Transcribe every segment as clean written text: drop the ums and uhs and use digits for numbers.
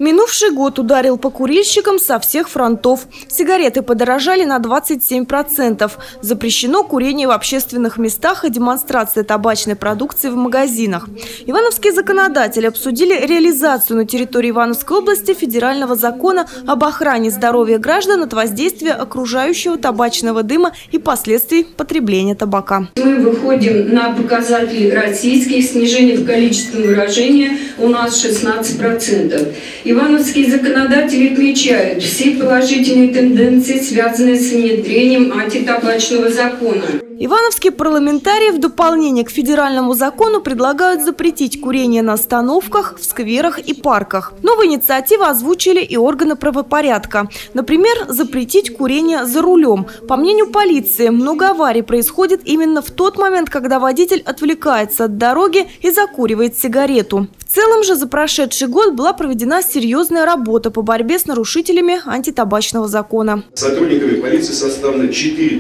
Минувший год ударил по курильщикам со всех фронтов. Сигареты подорожали на 27%. Запрещено курение в общественных местах и демонстрация табачной продукции в магазинах. Ивановские законодатели обсудили реализацию на территории Ивановской области федерального закона об охране здоровья граждан от воздействия окружающего табачного дыма и последствий потребления табака. Мы выходим на показатели российских, снижение в количественном выражении у нас 16%. Ивановские законодатели отмечают все положительные тенденции, связанные с внедрением антитабачного закона. Ивановские парламентарии в дополнение к федеральному закону предлагают запретить курение на остановках, в скверах и парках. Новые инициативы озвучили и органы правопорядка. Например, запретить курение за рулем. По мнению полиции, много аварий происходит именно в тот момент, когда водитель отвлекается от дороги и закуривает сигарету. В целом же за прошедший год была проведена серьезная работа по борьбе с нарушителями антитабачного закона. Сотрудниками полиции составлено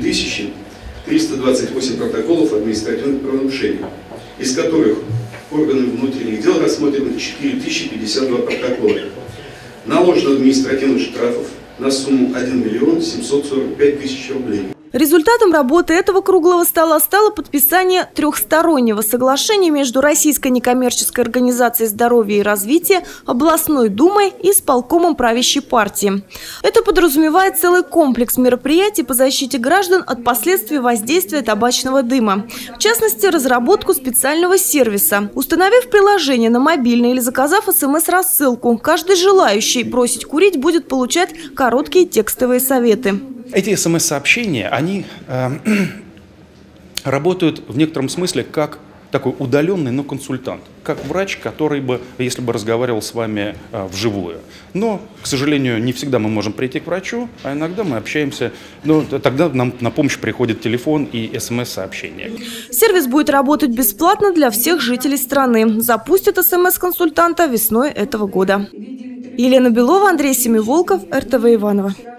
4328 протоколов административных правонарушений, из которых органами внутренних дел рассмотрено 4052 протокола. Наложено административных штрафов на сумму 1 745 000 рублей. Результатом работы этого круглого стола стало подписание трехстороннего соглашения между Российской некоммерческой организацией здоровья и развития, областной думой и исполкомом правящей партии. Это подразумевает целый комплекс мероприятий по защите граждан от последствий воздействия табачного дыма. В частности, разработку специального сервиса. Установив приложение на мобильный или заказав СМС-рассылку, каждый желающий бросить курить будет получать короткие текстовые советы. Эти СМС-сообщения, они работают в некотором смысле как такой удаленный, но консультант, как врач, который бы, если бы разговаривал с вами вживую. Но, к сожалению, не всегда мы можем прийти к врачу, а иногда мы общаемся, но тогда нам на помощь приходит телефон и СМС-сообщения. Сервис будет работать бесплатно для всех жителей страны. Запустят СМС-консультанта весной этого года. Елена Белова, Андрей Семиволков, РТВ Иваново.